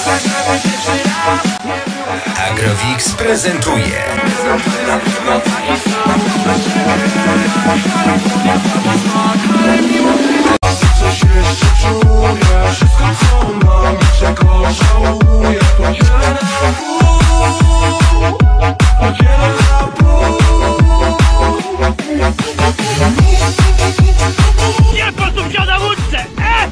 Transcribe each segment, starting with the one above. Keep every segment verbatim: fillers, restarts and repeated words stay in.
Agro Wiks prezentuje Coś jeszcze czuję, wszystko co mam, czego żałuję. Podzielę na pół, podzielę na pół. Nie sposób się na łódce! E!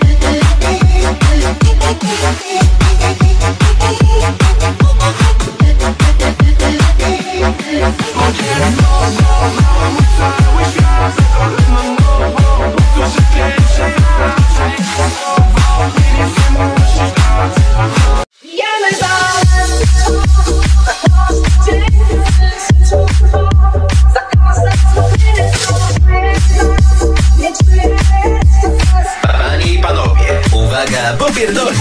Podzielę nową, mam mój cały świat. Zakocham mam nową, powtórzę pierwszy raz. Nie chcę musisz dać. Jemy razem, dzień, za każde słowie, nie czuję. Panie i panowie, uwaga, popierdolnie!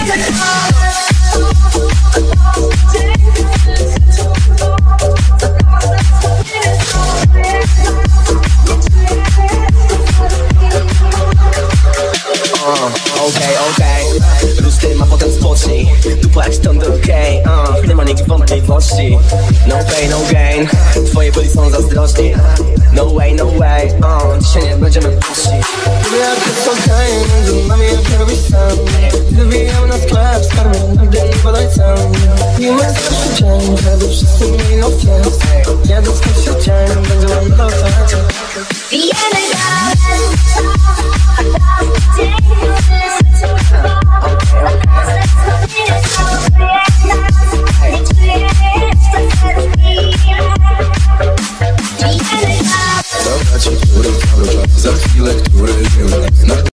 Okej, okej, rusz tym, a potem spocznij. Tu płać to okej, uh, nie ma nigdy wątpliwości. No pain, no gain, twoje boli są zazdrośni. No way, no way, uh, dzisiaj nie będziemy puści. Jak to okej, między nami